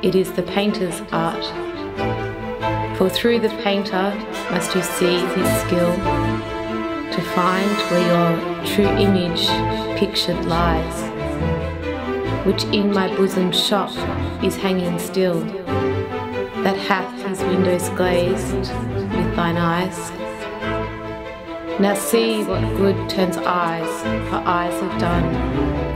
it is the painter's art. For through the painter must you see his skill, to find where your true image pictured lies, which in my bosom shop is hanging still, that hath his windows glazed with thine eyes. Now see what good turns eyes, for eyes have done,